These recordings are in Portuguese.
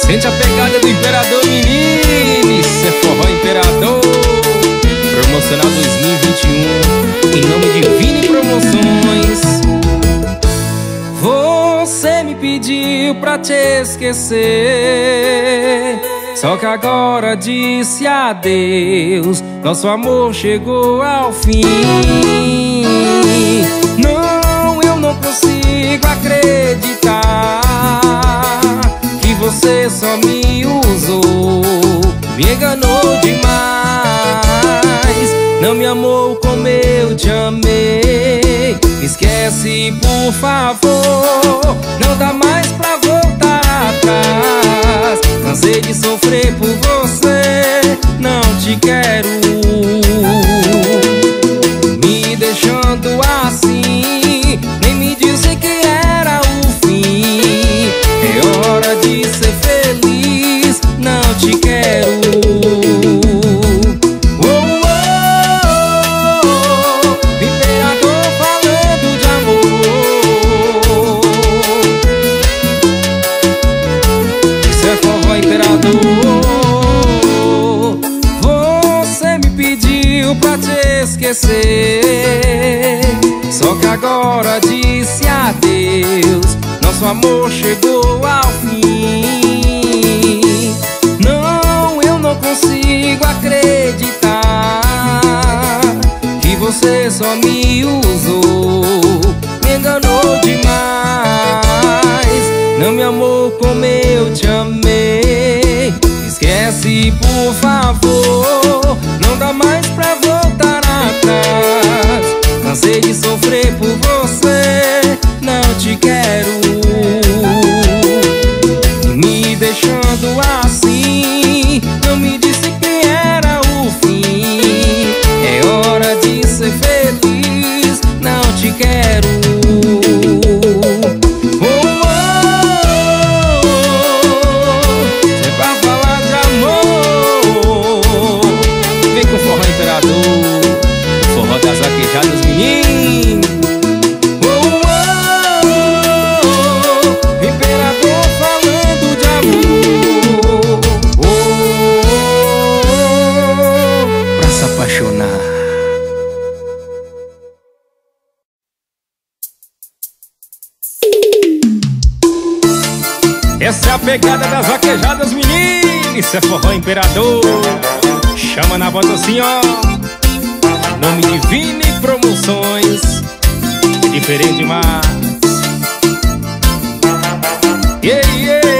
Sente a pegada do Imperador, menino. Isso é Forró Imperador Promocional 2021, em nome de Vini Promoções. Você me pediu pra te esquecer, só que agora disse adeus. Nosso amor chegou ao fim. Não, eu não consigo acreditar que você só me usou, me enganou demais. Não me amou como eu te amei. Me esquece, por favor. Não dá mais pra voltar atrás. Cansei de sofrer por você. Não te quero, me deixando assim. Nem me disse que era o fim. É hora de ser feliz. Não te quero. Você me pediu pra te esquecer, só que agora disse adeus. Nosso amor chegou ao fim. Não, eu não consigo acreditar que você só me usou, me enganou demais. Não me amou como eu te amei. Esquece, por favor. Não dá mais pra voltar atrás. Cansei de sofrer por você. Não te quero, me deixando assim. Não me disse que era o fim. É hora de ser feliz. Não te quero. Forró das vaquejadas, menino. Imperador falando de amor, pra se apaixonar. Essa é a pegada das vaquejadas, menino. Isso é Forró Imperador. Chama na voz assim, ó. Nome de Vini Promoções. É diferente demais. Yeah, yeah.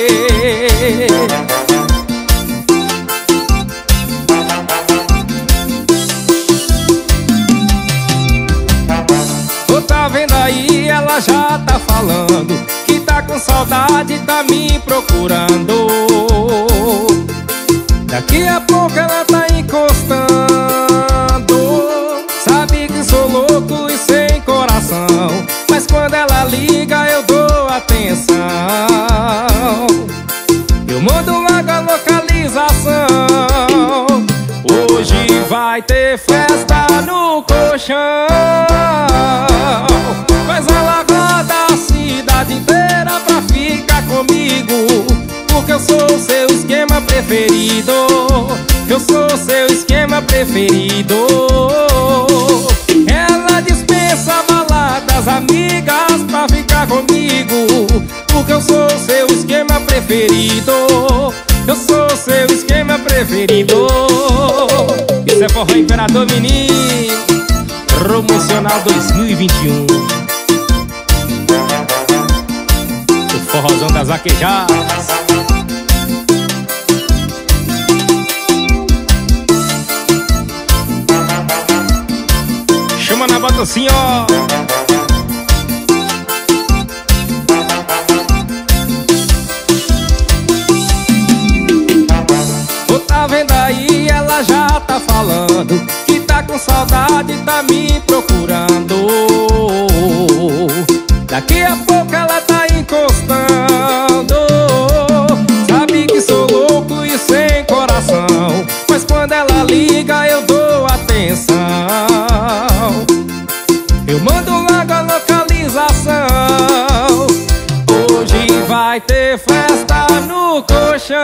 Ô, tá vendo aí? Ela já tá falando que tá com saudade, tá me procurando. Daqui a pouco ela tá encostando. Sabe que sou louco e sem coração, mas quando ela liga eu dou atenção. Eu mando logo a localização. Hoje vai ter festa no colchão, mas ela roda a cidade inteira pra ficar comigo, porque eu sou seu esquema preferido. Eu sou seu esquema preferido. Ela dispensa baladas, amigas, pra ficar comigo, porque eu sou seu esquema preferido. Eu sou seu esquema preferido. Isso é Forró Imperador, menino. Promocional 2021. O forrozão das vaquejadas. Chama na bota assim, ó. Ô, tá vendo aí? Ela já tá falando que tá com saudade, tá me procurando. Daqui a pouco ela tá encostando. Sabe que sou louco e sem coração, mas quando ela liga eu dou atenção. Eu mando logo a localização. Hoje vai vai ter festa no colchão.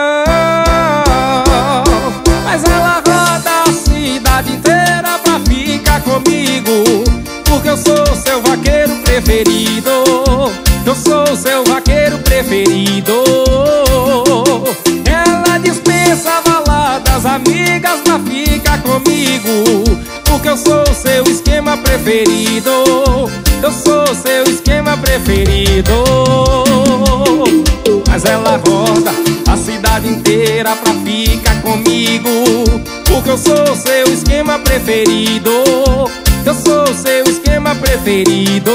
Mas ela roda a cidade inteira pra ficar comigo, porque eu sou seu vaqueiro preferido. Eu sou seu vaqueiro preferido. Ela dispensa baladas, amigas pra ficar comigo, porque eu sou seu esquema preferido. Eu sou seu esquema preferido. Mas ela roda a cidade inteira pra ficar comigo, porque eu sou seu esquema preferido. Eu sou seu esquema preferido.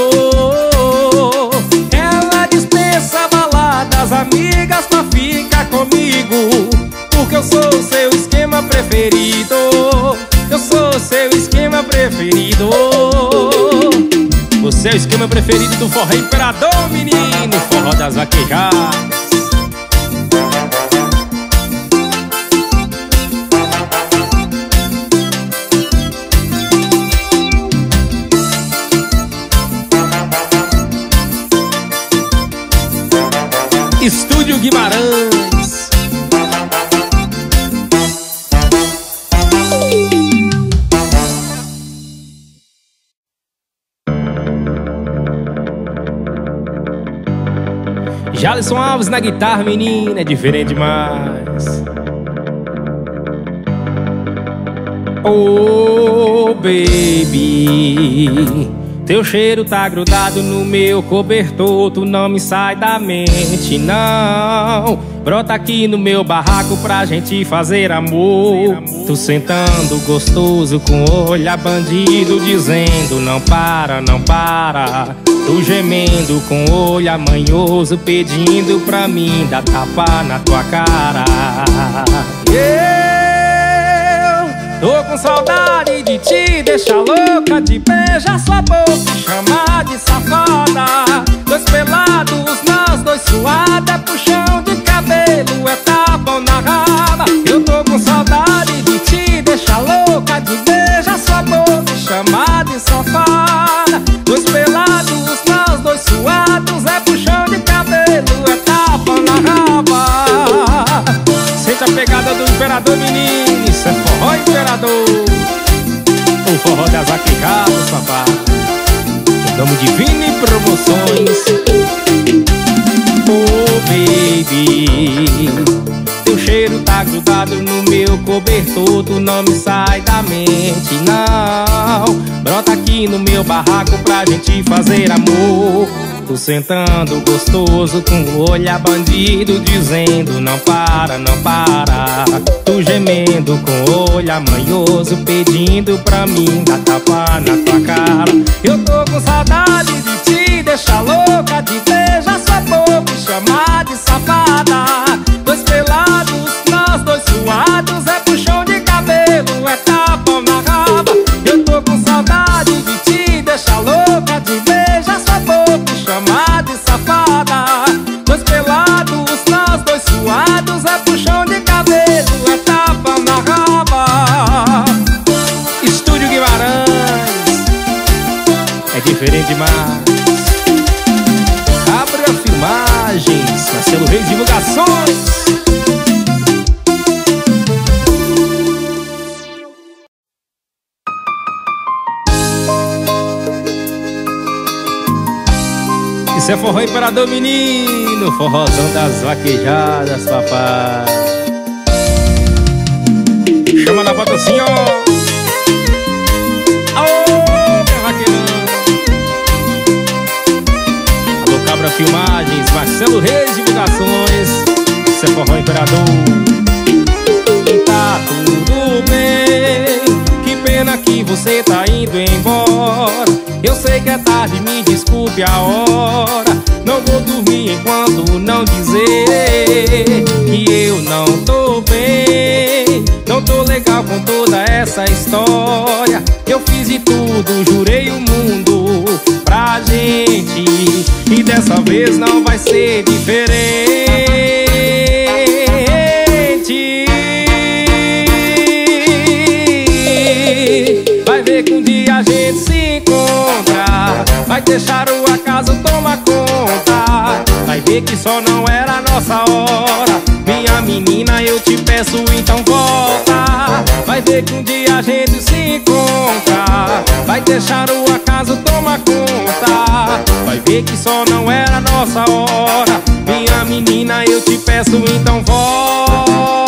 Ela dispensa baladas, amigas pra ficar comigo, porque eu sou seu esquema preferido. Eu sou seu esquema preferido. Você é o esquema preferido do forró imperador, menino. Forró das vaquejadas. Estúdio Guimarães. Jalisson Alves na guitarra, menina, é diferente demais. Oh, baby, teu cheiro tá grudado no meu cobertor, tu não me sai da mente, não. Brota aqui no meu barraco pra gente fazer amor. Tu sentando gostoso com olhar bandido, dizendo não para, não para. Tu gemendo com olhar manhoso, pedindo pra mim dar tapa na tua cara. Eu tô com saudade de te deixar louca, de beijar sua boca e chamar de safada. Dois pelados, nós dois suados, é puxão de cabelo, é tapa na raba. Eu tô com saudade de te deixar louca, de beijar sua boca e chamar de safada. Dois pelados, nós dois suados, é puxão de cabelo, é tapa na raba. Sente a pegada do imperador, menino, isso é forró imperador. O forró das vaquejadas, papai. Damo Divino e Promoções. Oh, baby, teu cheiro tá grudado no meu cobertor, tu não me sai da mente, não. Brota aqui no meu barraco pra gente fazer amor. Tu sentando gostoso com olhar bandido, dizendo não para, não para. Tu gemendo com olhar manhoso, pedindo pra mim dar tapa na tua cara. Eu tô com saudade de te deixar louca, de beijar sua boca e chamar de safada. Dois pelados, nós dois suados, é puxão de cabelo, é tapa na raba. Eu tô com saudade de te deixar louca, de beijar sua boca e chamar de safada. Dois pelados, nós dois suados, é puxão de cabelo, é tapa na raba. Estúdio Guimarães, é diferente demais. Abre a Filmagens, Marcelo Reis Divulgações. Isso é forró imperador, menino, forrozão das vaquejadas, papai. Chama na bota assim, ó. Aô, minha vaqueirão. Alô, Cabra Filmagens, Marcelo Reis Divulgações. Isso é forró imperador. Tá tudo bem, que pena que você tá indo embora. Eu sei que é tarde, me desculpe a hora. Não vou dormir enquanto não dizer que eu não tô bem. Não tô legal com toda essa história. Eu fiz de tudo, jurei o mundo pra gente, e dessa vez não vai ser diferente. Vai ver que um dia a gente se encontra, vai deixar o acaso tomar conta. Vai ver ver que só não era a nossa hora. Minha menina, eu te peço, então volta. Vai ver que um dia a gente se encontra. Vai deixar o acaso tomar conta. Vai ver que só não era a nossa hora. Minha menina, eu te peço, então volta.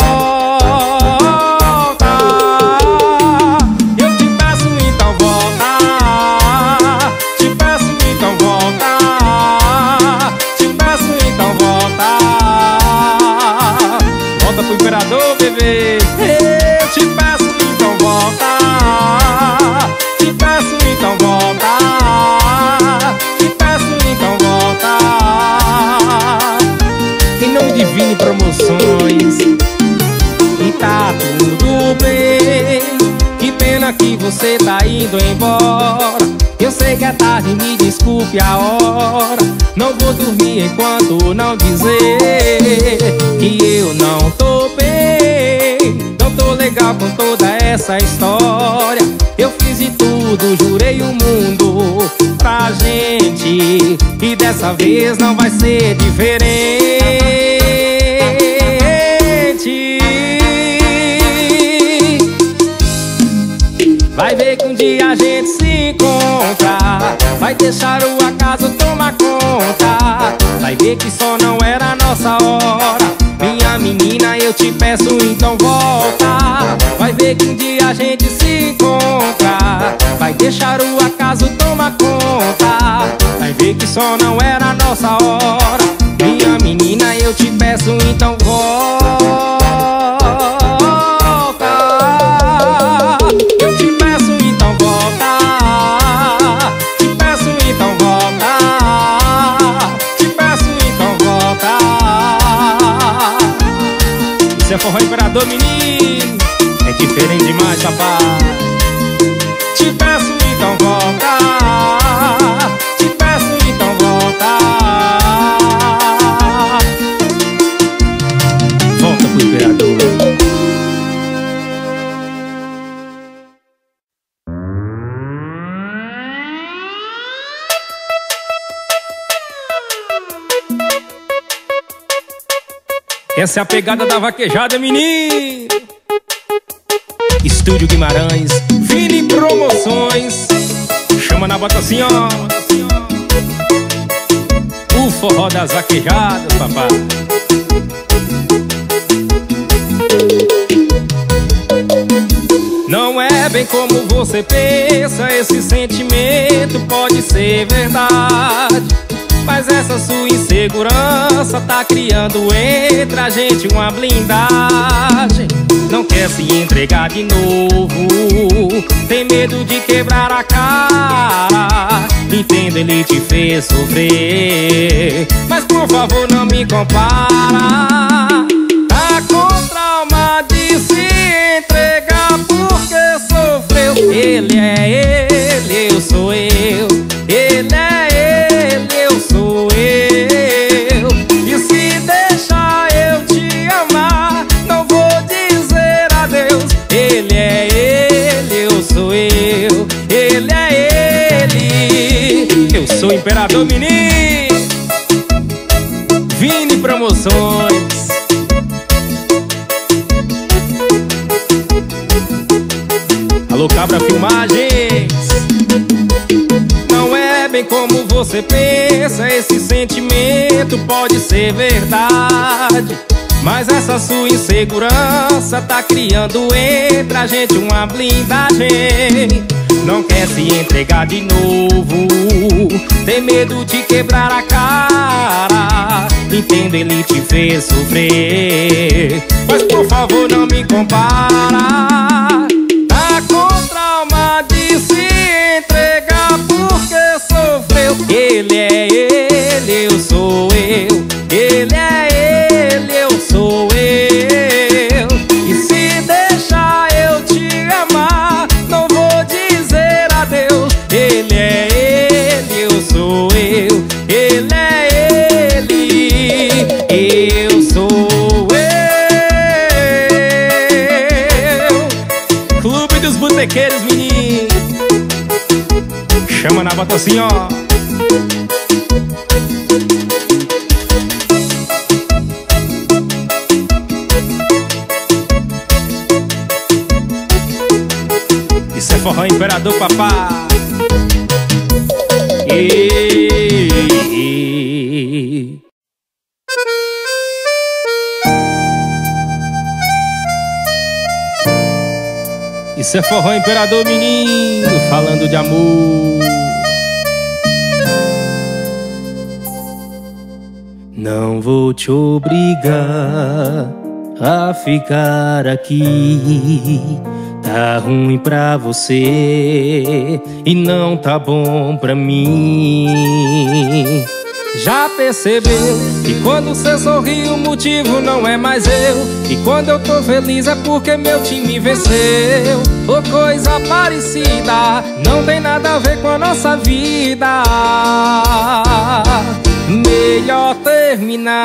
Eu te peço, então volta. Te peço, então volta. Te peço, então volta. Volta pro imperador, bebê. Eu te peço, então volta. Te peço, então volta. Te peço, então volta. Em nome de Vini Promoções. E tá tudo bem. Que pena que você tá indo embora. Eu sei que é tarde, me desculpe a hora. Não vou dormir enquanto não dizer que eu não tô bem. Não tô legal com toda essa história. Eu fiz de tudo, jurei o mundo pra gente, e dessa vez não vai ser diferente. Vai ver que um dia a gente se encontra. Vai deixar o acaso tomar conta. Vai ver que só não era a nossa hora. Minha menina, eu te peço, então volta. Vai ver que um dia a gente se encontra. Vai deixar o acaso tomar conta. Vai ver que só não era a nossa hora. Minha menina, eu te peço, então volta. Eu te peço, então volta. Te peço, então volta. Te peço, então volta. Isso é forró imperador, menino. É diferente demais, papai. Te peço, então volta. Te peço, então volta. Volta pro imperador. Essa é a pegada da vaquejada, menino. Estúdio Guimarães, Vini Promoções. Chama na bota assim, ó. O forró das vaquejadas, papai. Não é bem como você pensa. Esse sentimento pode ser verdade, mas essa sua insegurança tá criando entre a gente uma blindagem. Não quer se entregar de novo, tem medo de quebrar a cara. Entendo, ele te fez sofrer, mas por favor não me compara. Tá com trauma de se entregar porque sofreu. Ele é ele, eu sou eu. Ele é ele, eu sou eu. E se deixar eu te amar, não vou dizer adeus. Ele é ele, eu sou eu. Ele é ele, eu sou o imperador, menino. Vini Promoções. Alô, Cabra Filmagens. Não é bem como você pensa. Esse sentimento pode ser verdade, mas essa sua insegurança tá criando entre a gente uma blindagem. Não quer se entregar de novo, tem medo de quebrar a cara. Entendo, ele te fez sofrer, mas por favor não me compara. Tá com trauma de se entregar porque sofreu. Ele é ele, eu sou eu. Ele é ele, eu sou eu. E se deixar eu te amar, não vou dizer adeus. Ele é ele, eu sou eu. Ele é ele, eu sou eu. Clube dos Botequeiros, menino. Chama na bota assim, ó. forró imperador, papá. Isso é forró imperador, menino, falando de amor. Não vou te obrigar a ficar aqui. Tá ruim pra você e não tá bom pra mim. Já percebeu que quando cê sorri o motivo não é mais eu? E quando eu tô feliz é porque meu time venceu. Ou coisa parecida, não tem nada a ver com a nossa vida. Melhor terminar,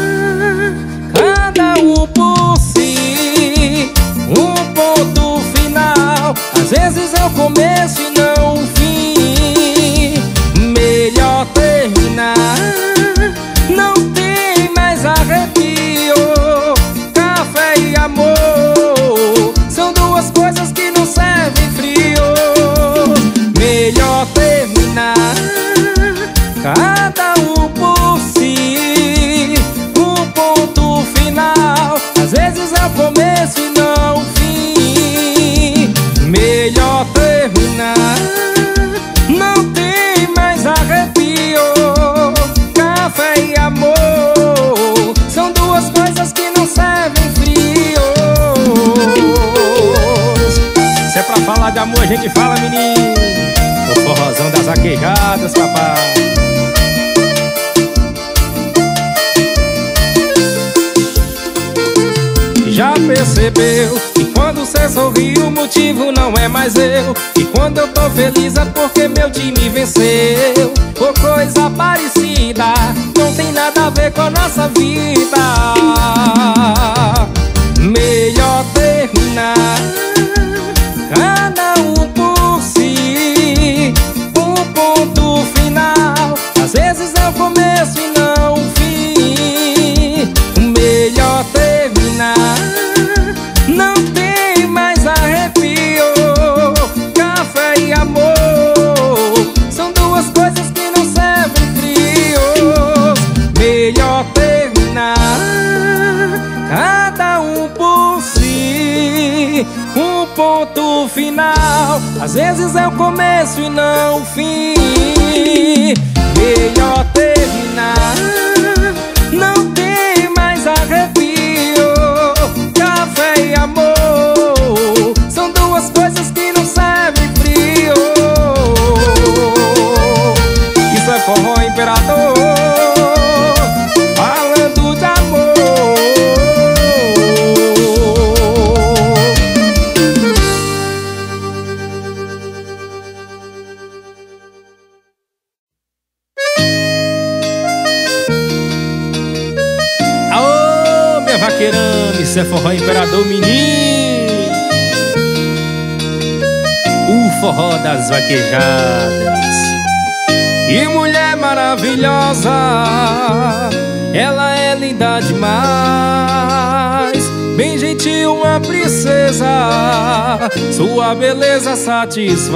cada um por si, um ponto final. Às vezes é o começo e não o fim. Melhor terminar, não tem mais arrepio. Café e amor são duas coisas que não servem frio. Melhor terminar, cada um por si, um ponto final. Às vezes é o começo e não o fim. Melhor terminar, não tem mais arrepio. Café e amor são duas coisas que não servem frios. Se é pra falar de amor a gente fala, menino. O forrozão das vaquejadas, papai. Já percebeu que quando cê sorri o motivo não é mais eu? E quando eu tô feliz é porque meu time venceu. Ou coisa parecida, não tem nada a ver com a nossa vida. Melhor terminar, cada um por si, um ponto final. Às vezes é o começo e não o fim. Melhor terminar, não tem mais arrepio. Café e amor são duas coisas que não servem frios. Melhor terminar, cada um por si, um ponto final. Às vezes é o começo e não o fim. Melhor terminar, não tem mais arrepio. Café e amor são duas coisas que não servem frio. Isso é forró imperador, falando de amor. Aô, minha vaqueirama, isso é forró imperador, menino. O forró das vaquejadas. E mulher maravilhosa, ela é linda demais. Bem gentil, uma princesa, sua beleza satisfaz.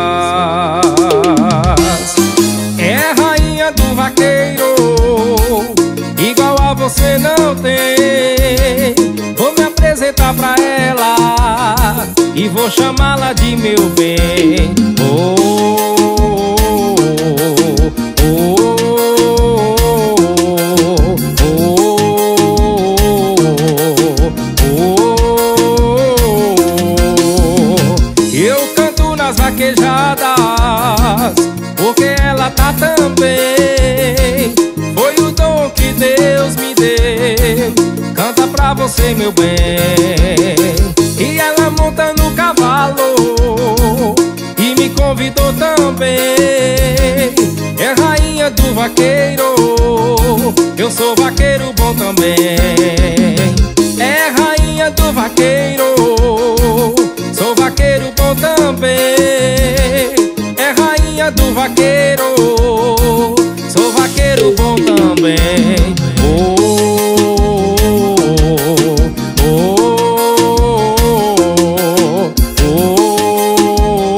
É rainha do vaqueiro, igual a você não tem. Vou me apresentar pra ela e vou chamá-la de meu bem. Oh, oh, oh, eu canto nas vaquejadas porque ela tá também. Foi o dom que Deus me deu. Canta pra você, meu bem. E ela monta no cavalo e me convidou também. É rainha do vaqueiro, eu sou vaqueiro bom também. É rainha do vaqueiro, sou vaqueiro bom também. É rainha do vaqueiro, sou vaqueiro bom também. Oh, oh, oh, oh,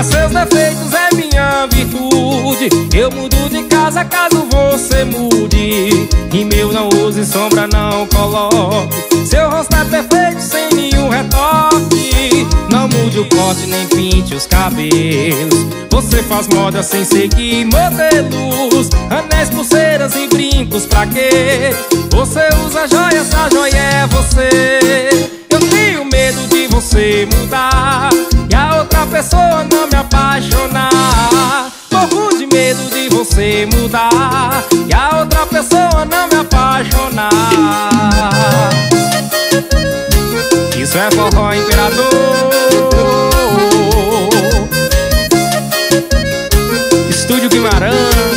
mas seus defeitos é minha virtude. Eu mudo de casa caso você mude, e meu não use sombra, não coloque. Seu rosto é perfeito sem nenhum retoque. Não mude o corte nem pinte os cabelos. Você faz moda sem seguir modelos. Anéis, pulseiras e brincos pra quê? Você usa joias, a joia é você. Eu tenho medo de você mudar e a outra pessoa não me apaixonar. Morro de medo de você mudar e a outra pessoa não me apaixonar. Isso é forró imperador. Estúdio Guimarães.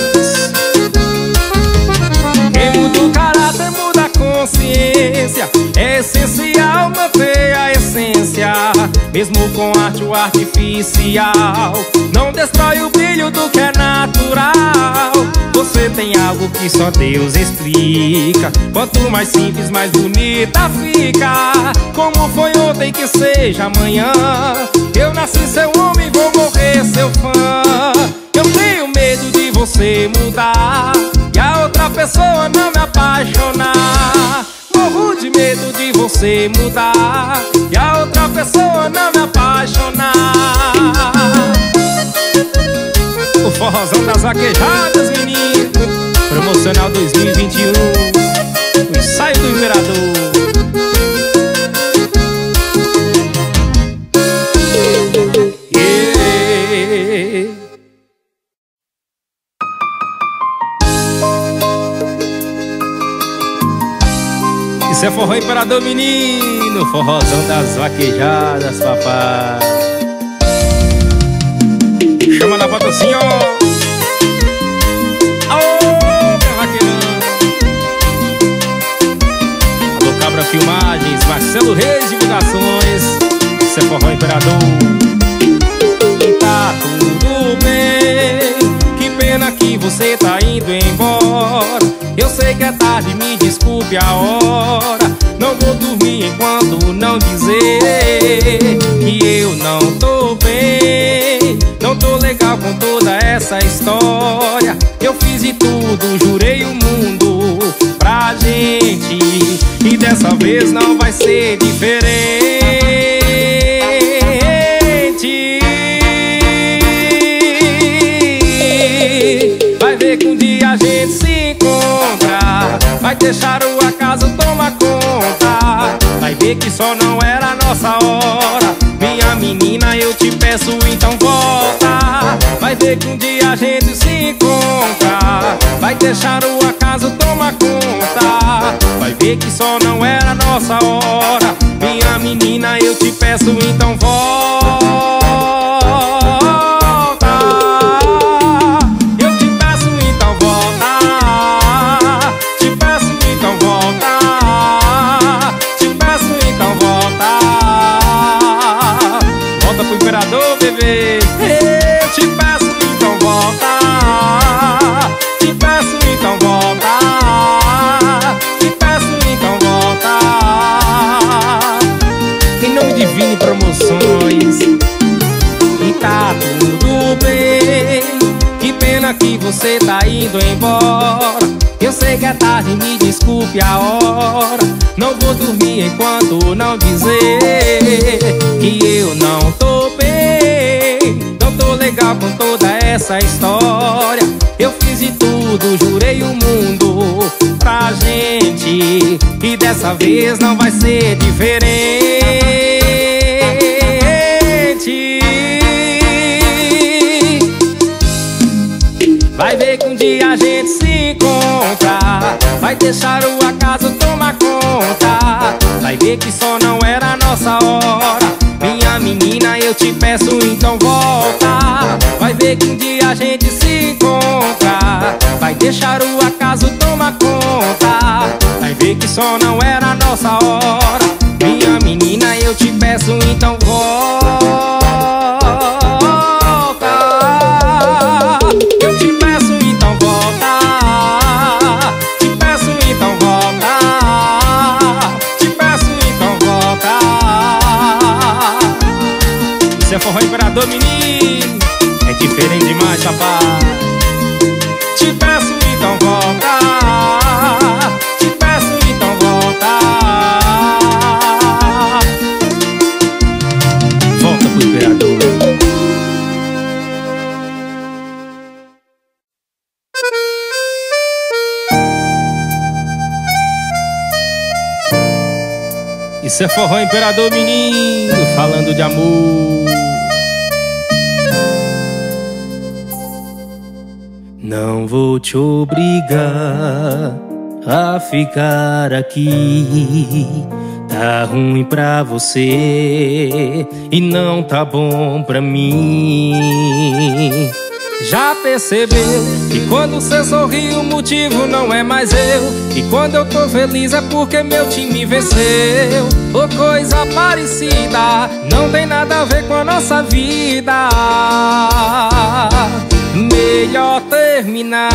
Quem muda o caráter muda a consciência. É essencial manter a essência, mesmo com arte ou artificial. Não destrói o brilho do que é natural. Você tem algo que só Deus explica. Quanto mais simples, mais bonita fica. Como foi ontem que seja amanhã. Eu nasci seu homem, vou morrer seu fã. Eu tenho medo de você mudar e a outra pessoa não me apaixonar. Morro de medo de você mudar e a outra pessoa não me apaixonar. O forrozão das vaquejadas, menino. Promocional 2021. O ensaio do imperador. Isso é forró imperador, menino. Forrozão das vaquejadas, papai. Chama na bota assim, ó. Aô, meu vaqueirão. Alô, Cabra Filmagens, Marcelo Reis Divulgações. Isso é forró imperador. E tá tudo bem. Que pena que você tá indo embora. Eu sei que é tarde, me desculpe a hora. Não vou dormir enquanto não dizer que eu não tô bem. Não tô legal com toda essa história. Eu fiz de tudo, jurei o mundo pra gente, e dessa vez não vai ser diferente. Vai ver que um dia a gente se encontra. Vai deixar o acaso tomar conta. Vai ver que só não era a nossa hora. Minha menina, eu te peço, então volta. Vai ver que um dia a gente se encontra. Vai deixar o acaso tomar conta. Vai ver que só não era a nossa hora. Minha menina, eu te peço, então volta. Imperador, bebê, eu te peço, então volta. Te peço, então volta. Te peço, então volta. Em nome de Vini Promoções. E tá tudo bem. Que pena que você tá indo embora. Eu sei que é tarde, me desculpe a hora. Não vou dormir enquanto não dizer que eu não tô bem. Não tô legal com toda essa história. Eu fiz de tudo, jurei o mundo pra gente, e dessa vez não vai ser diferente. Vai ver que um dia a gente se encontra. Vai deixar o acaso tomar conta. Vai ver que só não era a nossa hora. Minha menina, eu te peço, então volta. Vai ver que um dia a gente se encontra. Vai deixar o acaso tomar conta. Vai ver que só não era a nossa hora. Minha menina, eu te peço, então volta. Eu te peço, então volta. Te peço, então volta. Te peço, então volta. Isso é forró imperador, imperador, menino. É diferente demais, papai. Te peço então volta, te peço então volta. Volta pro imperador. Isso é forró, imperador, menino, falando de amor. Não vou te obrigar a ficar aqui. Tá ruim pra você e não tá bom pra mim. Já percebeu que quando cê sorri o motivo não é mais eu? E quando eu tô feliz é porque meu time venceu. Ou coisa parecida, não tem nada a ver com a nossa vida. Melhor terminar,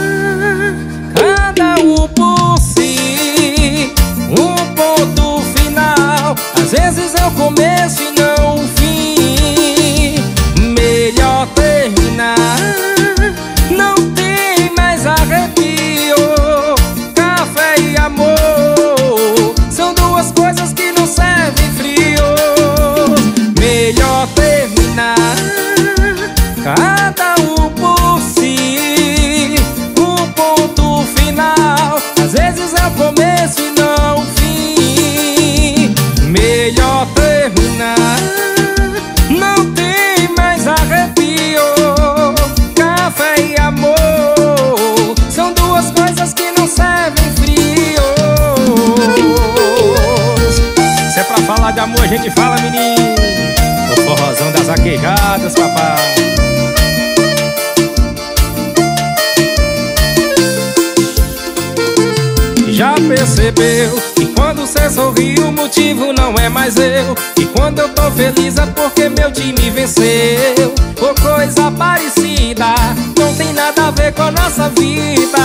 cada um por si, um ponto final. Às vezes é o começo e não o fim. Melhor terminar, não tem mais arrepio. Café e amor são duas coisas que não servem frio. Melhor terminar, cada um por si, um ponto final. Às vezes é o começo e não o fim. Melhor terminar, não tem mais arrepio. Café e amor são duas coisas que não servem frios. Se é pra falar de amor a gente fala, menino. O forrozão das vaquejadas, papai. Já percebeu que quando cê sorri o motivo não é mais eu? E quando eu tô feliz é porque meu time venceu. Ou coisa parecida, não tem nada a ver com a nossa vida.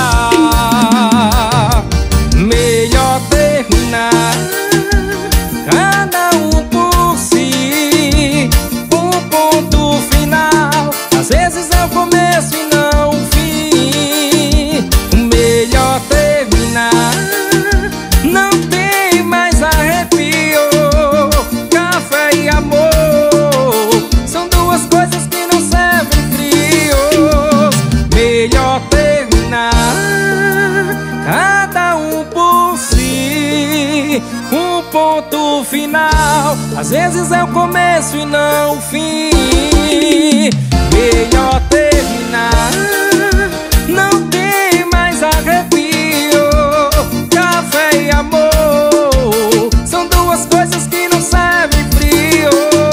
Melhor terminar, cada um por si, um ponto final. Às vezes é o começo e não o fim. Melhor terminar, não tem mais arrepio. Café e amor são duas coisas que não servem frios. Melhor terminar, cada um por si, um ponto final. Às vezes é o começo e não o fim. Melhor terminar, não tem mais arrepio. Café e amor são duas coisas que não servem frio.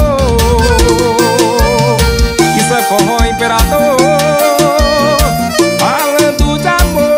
Isso é forró, imperador, falando de amor.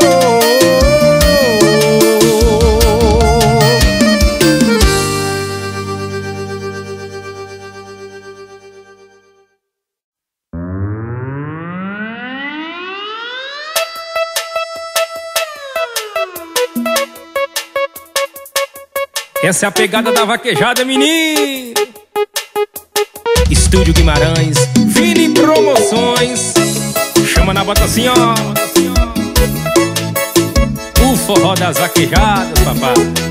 Essa é a pegada da vaquejada, menino. Estúdio Guimarães, Vini Promoções. Chama na bota assim, ó. O forró das vaquejadas, papai.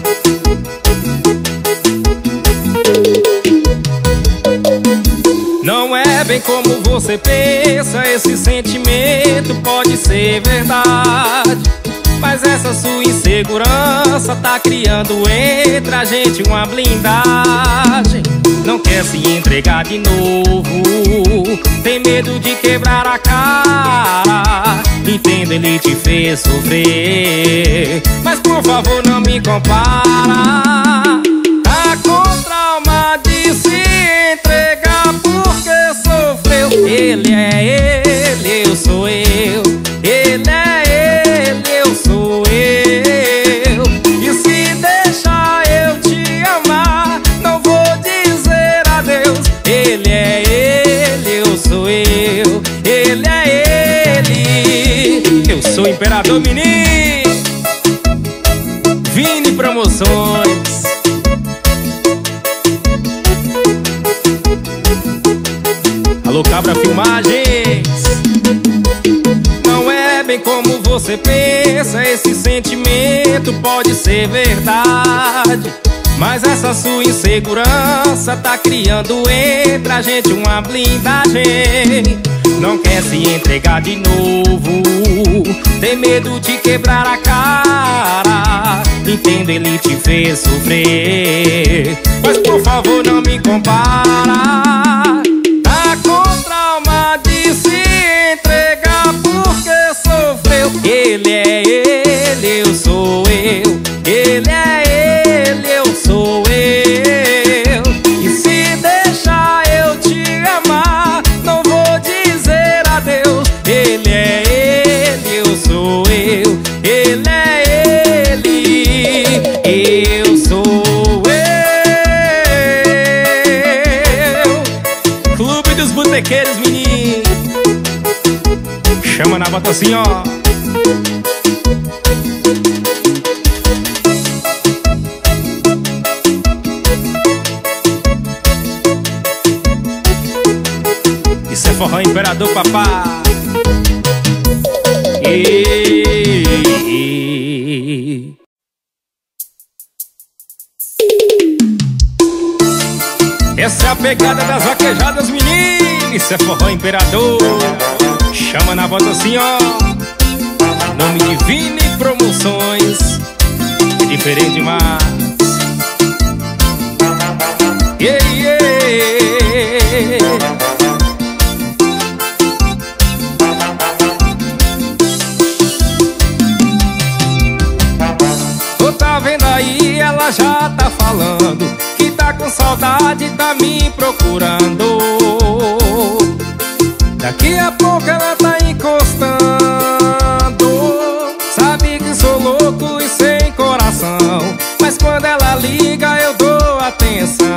Não é bem como você pensa, esse sentimento pode ser verdade, mas essa sua insegurança tá criando entre a gente uma blindagem. Não quer se entregar de novo, tem medo de quebrar a cara. Entendo, ele te fez sofrer, mas por favor não me compara. Tá com trauma de se entregar porque sofreu. Ele é ele, eu sou eu. Ele é ele, eu sou eu. E se deixar eu te amar, não vou dizer adeus. Ele é ele, eu sou eu. Ele é ele, eu sou o imperador, menino. Vini Promoções. Alô, Cabra Filmagens. Não é bem como você pensa, esse sentimento pode ser verdade, mas essa sua insegurança tá criando entre a gente uma blindagem. Não quer se entregar de novo, tem medo de quebrar a cara. Entendo, ele te fez sofrer, mas por favor não me compara. Tá com trauma de se entregar porque sofreu. Ele é ele, eu sou eu. Ele é ele, eu sou eu. E se deixar eu te amar, não vou dizer adeus. Ele é ele, eu sou eu. Ele é ele, eu sou eu. Clube dos Botequeiros, menino. Chama na bota assim, ó. Isso é forró Imperador, papá. Essa é a pegada das vaquejadas, menino. Isso é forró Imperador. Chama na voz assim, ó. Nome Divine Promoções. É diferente demais. Yeah, yeah. Tu tá vendo aí, ela já tá falando que tá com saudade, tá me procurando. Daqui a pouco ela tá encostando. Sabe que sou louco e sem coração, mas quando ela liga eu dou atenção.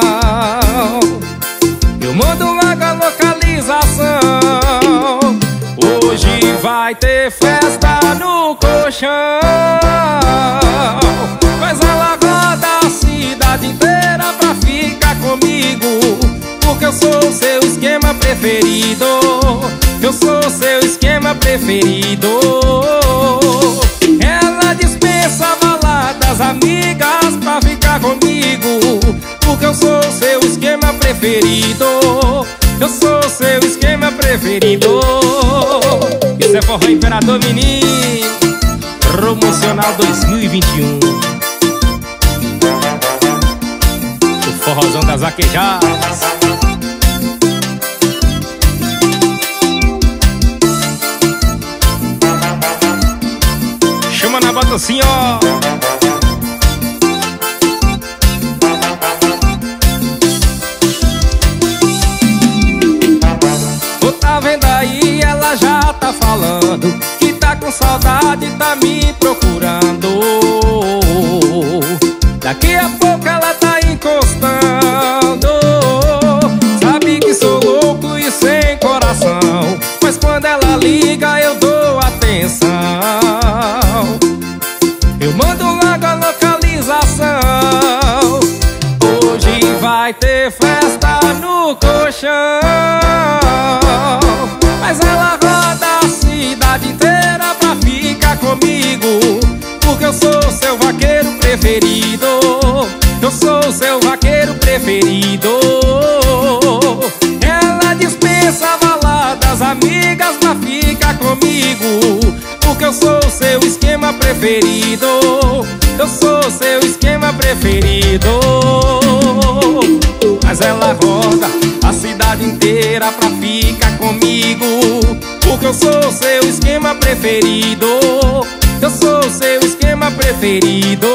Eu mando logo a localização. Hoje vai ter festa no colchão, mas ela roda a cidade inteira pra ficar comigo, porque eu sou o seu esquema preferido. Eu sou o seu esquema preferido. Ela dispensa baladas, amigas pra ficar comigo, porque eu sou o seu esquema preferido. Eu sou o seu esquema preferido. Isso é forró Imperador, menino. Promocional 2021. O forrozão das vaquejadas. Chama na bota assim, ó. Tu tá vendo aí, ela já tá falando que tá com saudade, tá me procurando. Daqui a pouco ela tá encostando. Sabe que sou louco e sem coração, mas quando ela liga eu dou atenção. Eu mando logo a localização. Hoje vai ter festa no colchão, mas ela roda a cidade inteira pra ficar comigo, porque eu sou o seu vaqueiro preferido. Eu sou o seu vaqueiro preferido. Ela dispensa baladas, amigas pra ficar comigo, porque eu sou o seu esquema preferido. Eu sou o seu esquema preferido. Mas ela roda a cidade inteira pra ficar comigo, porque eu sou o seu esquema preferido. Eu sou o seu esquema preferido.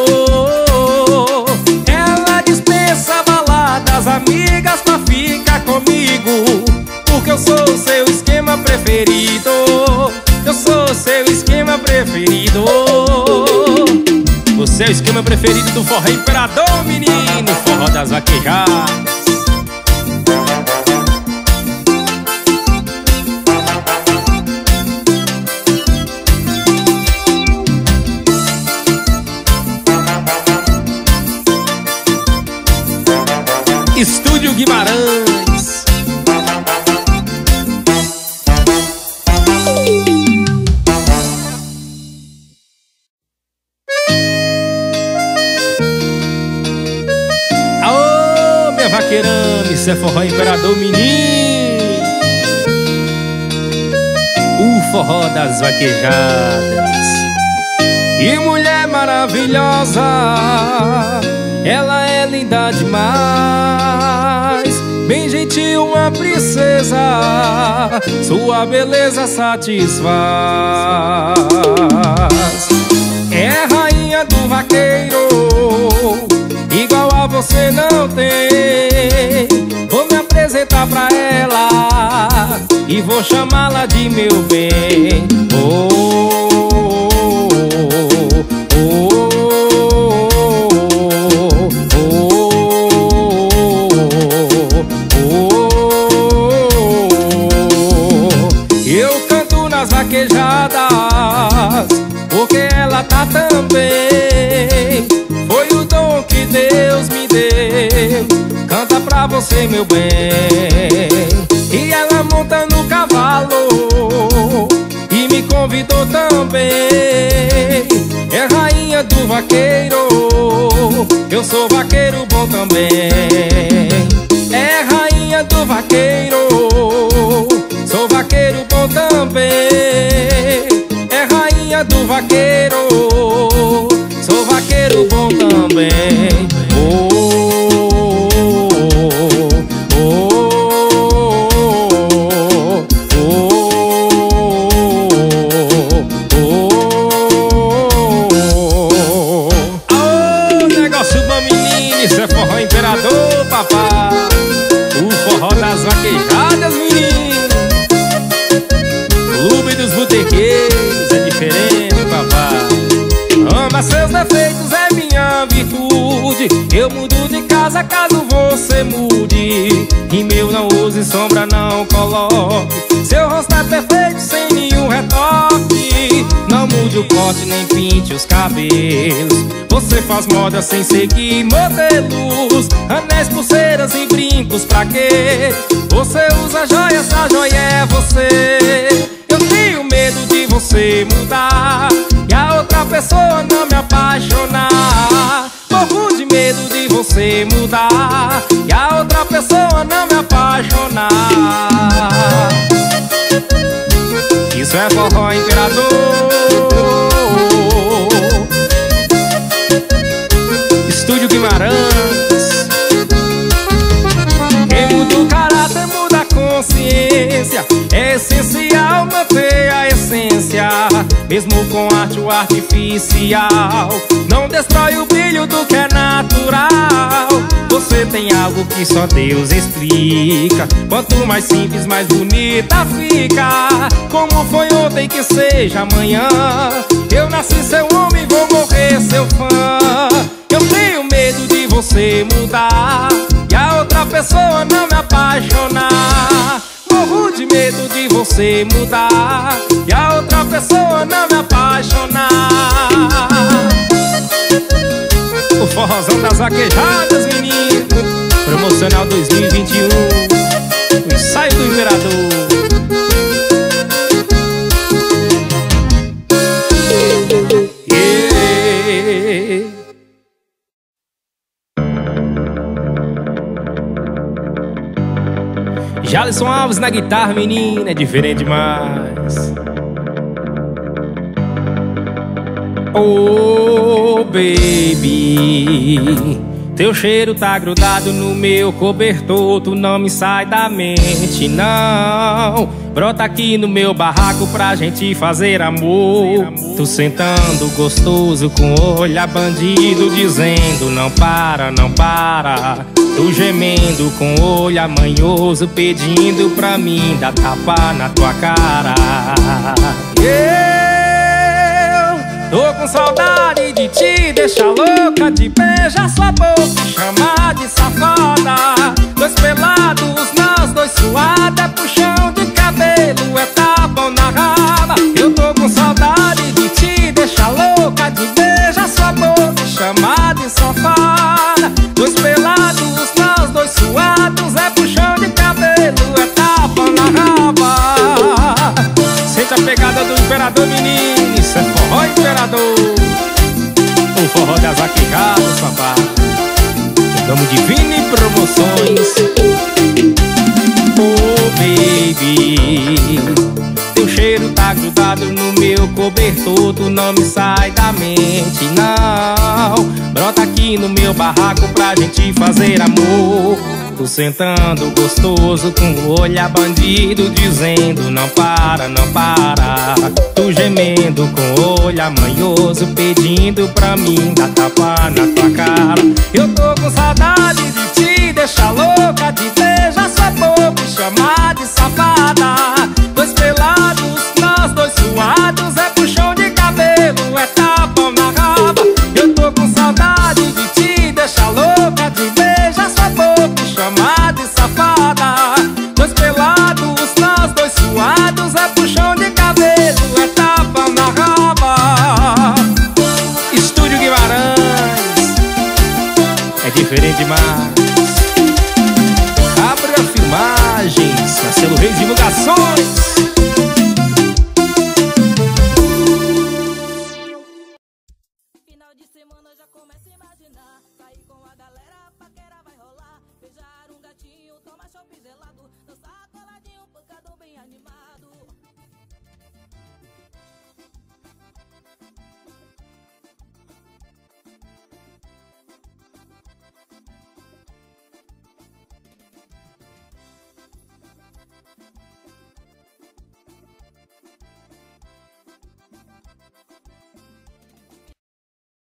Ela dispensa baladas, amigas pra ficar comigo, porque eu sou o seu esquema preferido. Eu sou o seu esquema preferido. Você é o esquema preferido do forró Imperador, menino. Forró das vaquejadas. Estúdio Guimarães. é forró imperador, menino. O forró das vaquejadas. Que mulher maravilhosa, ela é linda demais. Bem gentil, uma princesa, sua beleza satisfaz. É rainha do vaqueiro, igual a você não tem. Vou me apresentar pra ela e vou chamá-la de meu bem. Eu canto nas vaquejadas porque ela tá tão bem. Foi o dom que Deus me deu. Canta pra você, meu bem. E ela monta no cavalo e me convidou também. É rainha do vaqueiro, eu sou vaqueiro bom também. É rainha do vaqueiro, sou vaqueiro bom também. É rainha do vaqueiro, sou vaqueiro bom também. Isso é forró imperador, papá. O forró das vaquejadas, menino. Clube dos botequeiros é diferente, papá. Ama seus defeitos, é minha virtude. Eu mudo de casa caso você mude. E meu não use sombra, não coloque. Seu rosto é perfeito, sem nenhum retoque. Não mude o corte, nem pinte os cabelos. Você faz moda sem seguir modelos. Anéis, pulseiras e brincos, pra quê? Você usa joia, essa joia é você. Eu tenho medo de você mudar e a outra pessoa não me apaixonar. Morro de medo de você mudar e a outra pessoa não me apaixonar. Isso é forró imperador. Estúdio Guimarães. Quem muda o caráter muda a consciência. É essencial manter a essência, mesmo com arte o artificial. Não destrói o brilho do que é natural. Você tem algo que só Deus explica. Quanto mais simples, mais bonita fica. Como foi ontem que seja amanhã. Eu nasci seu homem, vou morrer seu fã. Eu tenho medo de você mudar e a outra pessoa não me apaixonar. Morro de medo de você mudar e a outra pessoa não me apaixonar. O forrozão das vaquejadas, menino. Promocional 2021. O ensaio do imperador. Jalisson Alves na guitarra, menina, é diferente demais. Oh, baby, teu cheiro tá grudado no meu cobertor. Tu não me sai da mente, não. Brota aqui no meu barraco pra gente fazer amor. Tu sentando gostoso com olhar bandido, dizendo não para, não para. Tu gemendo com olhar manhoso, pedindo pra mim dar tapa na tua cara. Eu tô com saudade de te deixar louca, de beijar sua boca e chamar de safada. Dois pelados, nós dois suada, puxão de cabelo, é tapão na raba. Eu tô com saudade de te deixar louca, de beijar sua boca e chamar de safada. Dois pelados, nós dois suados, é puxão de cabelo, é tapão na raba. Sente a pegada do imperador, menino, isso é forró imperador. O forró das vaquejadas, papai. Vamos de Vini Promoções. cobertor, tu não me sai da mente, não. Brota aqui no meu barraco pra gente fazer amor. Tu sentando gostoso com o olhar bandido, dizendo não para, não para. Tu gemendo com o olhar manhoso, pedindo pra mim dar tapa na tua cara. Eu tô com saudade de te deixar louca, de